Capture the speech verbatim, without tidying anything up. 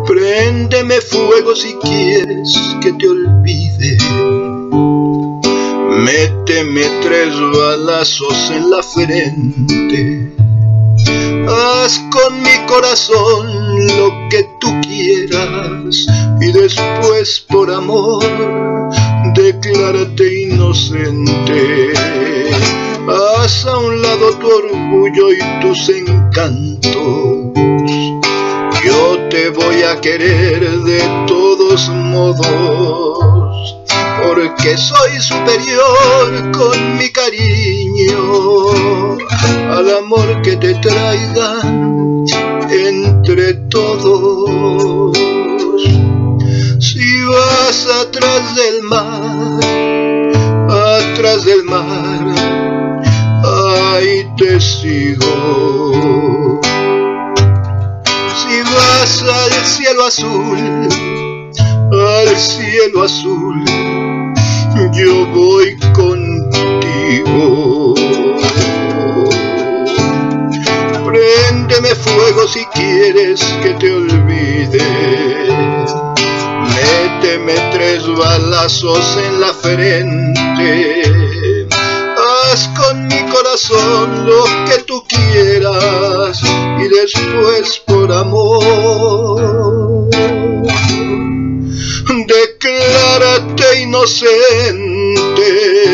Préndeme fuego si quieres que te olvide. Méteme tres balazos en la frente. Haz con mi corazón lo que tú quieras y después por amor declárate inocente. Haz a un lado tu orgullo y tus encantos. Yo te voy a querer de todos modos, porque soy superior con mi cariño al amor que te traigan entre todos. Si vas atrás del mar, atrás del mar, ahí te sigo. Si vas al cielo azul, al cielo azul, yo voy contigo. Préndeme fuego si quieres que te olvide. Méteme tres balazos en la frente. Haz con mi corazón lo que tú quieras y después por amor declárate inocente.